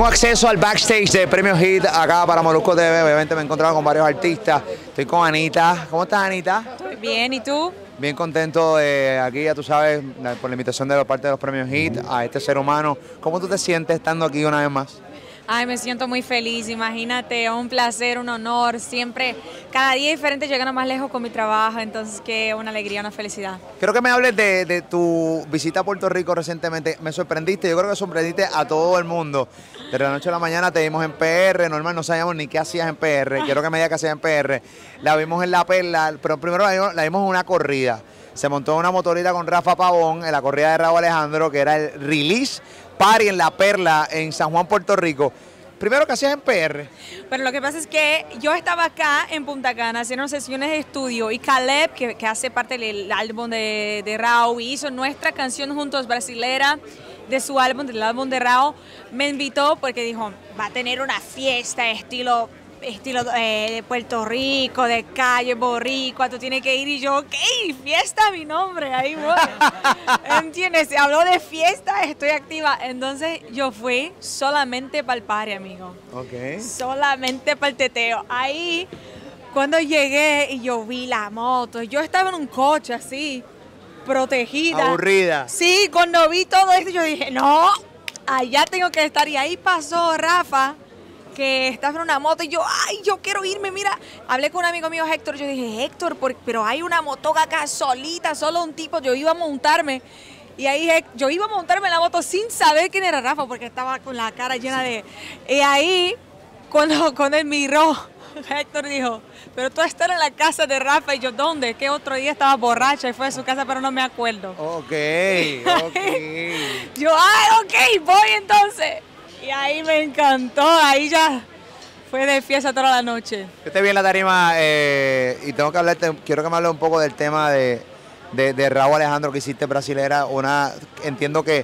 Tengo acceso al backstage de Premio Hit acá para Molusco TV. Obviamente me he encontrado con varios artistas. Estoy con Anita. ¿Cómo estás, Anita? Estoy bien, ¿y tú? Bien contento de aquí, ya tú sabes, por la invitación de parte de los Premios Hit a este ser humano. ¿Cómo tú te sientes estando aquí una vez más? Ay, me siento muy feliz, imagínate, un placer, un honor, siempre, cada día diferente, llegando más lejos con mi trabajo, entonces que una alegría, una felicidad. Quiero que me hables de tu visita a Puerto Rico recientemente. Me sorprendiste, yo creo que sorprendiste a todo el mundo. De la noche a la mañana te vimos en PR, normal no sabíamos ni qué hacías en PR, quiero que me digas qué hacías en PR. La vimos en La Perla, pero primero la vimos en una corrida. Se montó en una motorita con Rafa Pavón en la corrida de Rauw Alejandro, que era el release party en La Perla, en San Juan, Puerto Rico. Primero, ¿qué hacías en PR? Bueno, lo que pasa es que yo estaba acá en Punta Cana haciendo sesiones de estudio y Caleb, que hace parte del álbum de Rauw, hizo nuestra canción juntos brasilera de su álbum, del álbum de Rauw, me invitó porque dijo, va a tener una fiesta estilo de Puerto Rico, de calle boricua, tú tienes que ir, y yo, ok, fiesta mi nombre, ahí voy. ¿Entiendes? Se habló de fiesta, estoy activa. Entonces yo fui solamente para el party, amigo. Ok. Solamente para el teteo. Ahí, cuando llegué y yo vi la moto, yo estaba en un coche así, protegida. Aburrida. Sí, cuando vi todo esto yo dije, no, allá tengo que estar. Y ahí pasó Rafa, que estaba en una moto, y yo, ay, yo quiero irme, mira. Hablé con un amigo mío, Héctor, yo dije, Héctor, pero hay una motoca acá solita, solo un tipo, yo iba a montarme. Y ahí yo iba a montarme en la moto sin saber quién era Rafa, porque estaba con la cara llena de... Y ahí, cuando él miró, Héctor dijo, pero tú estás en la casa de Rafa. Y yo, ¿dónde? Que otro día estaba borracha y fue a su casa, pero no me acuerdo. Ok. Yo, ay, ok, voy entonces. Y ahí me encantó, ahí ya fue de fiesta toda la noche. Yo te vi en la tarima y tengo que hablarte, quiero que me hables un poco del tema de Rauw Alejandro que hiciste brasilera. Entiendo que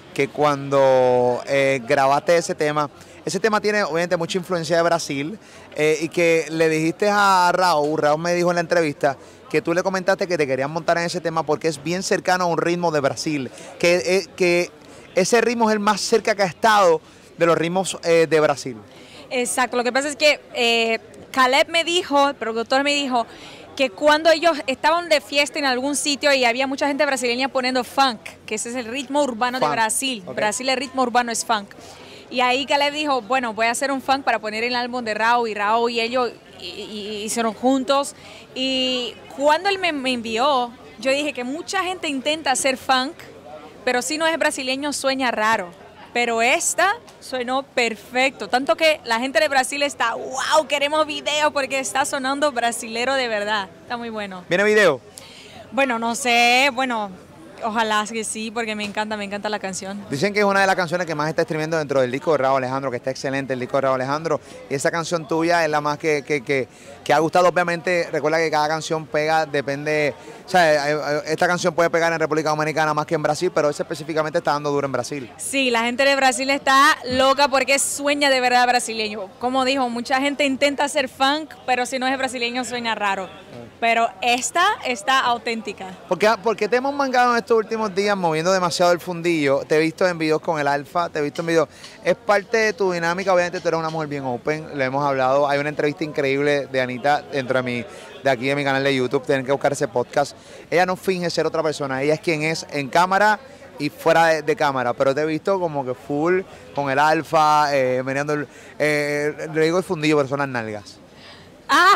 cuando grabaste ese tema tiene obviamente mucha influencia de Brasil y que le dijiste a Rauw me dijo en la entrevista que tú le comentaste que te querían montar en ese tema porque es bien cercano a un ritmo de Brasil, que ese ritmo es el más cerca que ha estado de los ritmos de Brasil. Exacto, lo que pasa es que Caleb me dijo, el productor me dijo, que cuando ellos estaban de fiesta en algún sitio y había mucha gente brasileña poniendo funk, que ese es el ritmo urbano de Brasil. Okay. Brasil, el ritmo urbano es funk. Y ahí Caleb dijo, bueno, voy a hacer un funk para poner en el álbum de Rauw, y Rauw y ellos hicieron juntos. Y cuando él me envió, yo dije que mucha gente intenta hacer funk, pero si no es brasileño suena raro. Pero esta sonó perfecto, tanto que la gente de Brasil está, wow, queremos video porque está sonando brasilero de verdad, está muy bueno. ¿Viene video? Bueno, no sé, bueno, ojalá que sí, porque me encanta la canción. Dicen que es una de las canciones que más está streamiendo dentro del disco de Rauw Alejandro, que está excelente el disco de Rauw Alejandro, y esa canción tuya es la más que ha gustado. Obviamente, recuerda que cada canción pega, depende, o sea, esta canción puede pegar en República Dominicana más que en Brasil, pero esa específicamente está dando duro en Brasil. Sí, la gente de Brasil está loca porque sueña de verdad brasileño. Como dijo, mucha gente intenta hacer funk, pero si no es brasileño suena raro. Pero esta está auténtica. ¿Por qué te hemos mangado en estos últimos días moviendo demasiado el fundillo? Te he visto en videos con el Alfa, te he visto en videos. Es parte de tu dinámica, obviamente tú eres una mujer bien open, lo hemos hablado. Hay una entrevista increíble de Anita dentro de aquí de mi canal de YouTube, tienen que buscar ese podcast. Ella no finge ser otra persona, ella es quien es en cámara y fuera de cámara, pero te he visto como que full con el Alfa, meneando le digo el fundillo, pero son las nalgas. ¡Ah!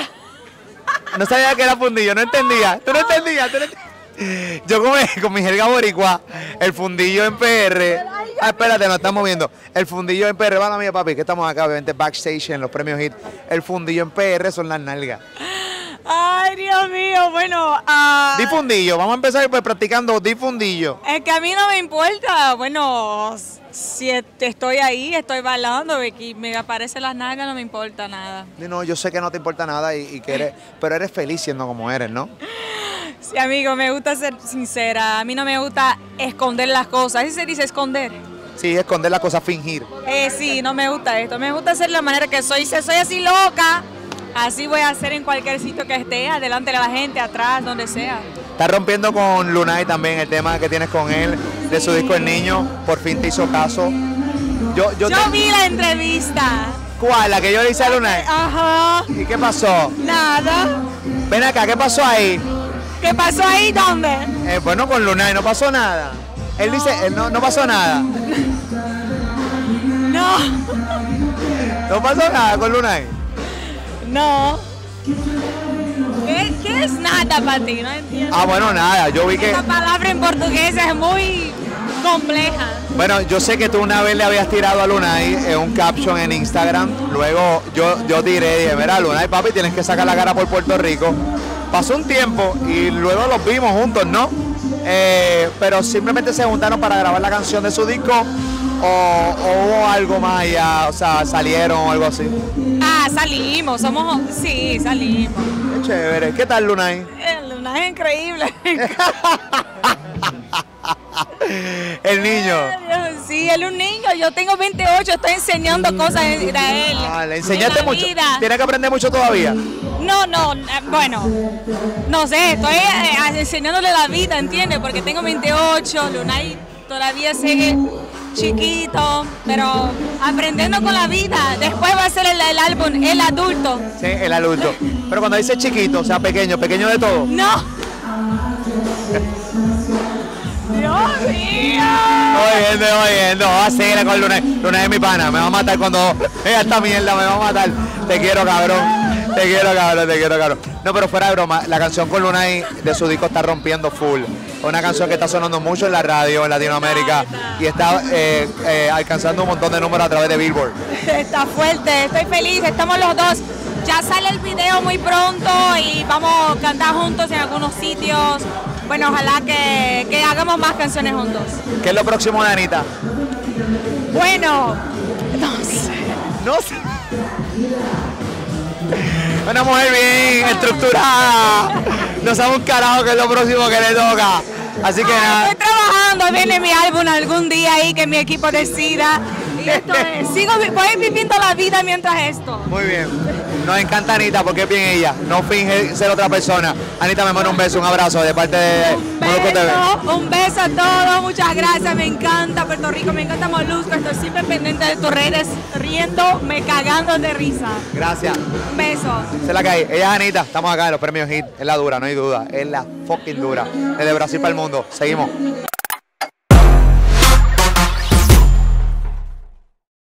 No sabía que era fundillo, no entendía. ¿Tú no entendías? Yo con mi jerga boricua, el fundillo en PR. Ah, espérate, nos estamos viendo. El fundillo en PR, va la mía, papi, que estamos acá, obviamente, backstage en los Premios Hit. El fundillo en PR son las nalgas. Ay, Dios mío, bueno. Di fundillo, vamos a empezar pues, practicando di fundillo. Es que a mí no me importa, bueno, si estoy ahí, estoy bailando y me aparecen las nalgas, no me importa nada. No, yo sé que no te importa nada y que eres, pero eres feliz siendo como eres, ¿no? Sí, amigo, me gusta ser sincera, a mí no me gusta esconder las cosas, ¿así se dice esconder? Sí, esconder las cosas, fingir. Sí, no me gusta esto, me gusta ser la manera que soy, si soy así loca. Así voy a hacer en cualquier sitio que esté, adelante de la gente, atrás, donde sea. Estás rompiendo con Lunay también, el tema que tienes con él, de su disco El Niño, por fin te hizo caso. Yo vi la entrevista. ¿Cuál? ¿La que yo le hice a Lunay? Ajá. ¿Y qué pasó? Nada. Ven acá, ¿qué pasó ahí? ¿Qué pasó ahí? ¿Dónde? Bueno, con Lunay no pasó nada. Él dice, no pasó nada. No. ¿No pasó nada con Lunay? No. ¿Qué es nada para ti? No entiendo. Bueno, nada, yo vi que... Esa palabra en portugués es muy compleja. Bueno, yo sé que tú una vez le habías tirado a Lunay un caption en Instagram. Luego yo tiré y dije, mira, Lunay, papi, tienes que sacar la cara por Puerto Rico. Pasó un tiempo y luego los vimos juntos, ¿no? Pero simplemente se juntaron para grabar la canción de su disco o hubo algo más allá, o sea, salieron o algo así. Salimos, sí, salimos. Qué chévere. ¿Qué tal, Lunay? Lunay es increíble. El niño. Sí, él es un niño, yo tengo 28, estoy enseñando cosas a él. Le enseñaste mucho. Vida. ¿Tiene que aprender mucho todavía? No, bueno, no sé, estoy enseñándole la vida, ¿entiendes? Porque tengo 28, Lunay todavía sigue chiquito, pero aprendiendo con la vida. Después va a ser el álbum, el adulto. Sí, el adulto. Pero cuando dice chiquito, o sea, pequeño de todo. No. Dios mío. Oyendo, va a seguir con Lunay. Lunay es mi pana, me va a matar cuando vea esta mierda, me va a matar. Te quiero, cabrón. Te quiero, cabrón. No, pero fuera de broma, la canción con Lunay de su disco está rompiendo full. Una canción que está sonando mucho en la radio en Latinoamérica y está alcanzando un montón de números a través de Billboard. Está fuerte, estoy feliz, estamos los dos. Ya sale el video muy pronto y vamos a cantar juntos en algunos sitios. Bueno, ojalá que hagamos más canciones juntos. ¿Qué es lo próximo de Anitta? Bueno, no sé. No sé. Una mujer bien estructurada. No sabe un carajo que es lo próximo que le toca. Así que nada. Estoy trabajando, viene mi álbum algún día ahí que mi equipo decida. Y esto voy viviendo la vida mientras esto. Muy bien. Nos encanta Anitta porque es bien ella. No finge ser otra persona. Anitta, me manda un beso, un abrazo de parte de Molusco TV. Un beso a todos, muchas gracias. Me encanta Puerto Rico, me encanta Molusco. Estoy siempre pendiente de tus redes, riéndome, cagando de risa. Gracias. Un beso. Se la cae. Ella es Anitta. Estamos acá en los premios HIT. Es la dura, no hay duda. Es la fucking dura. Desde Brasil para el mundo. Seguimos.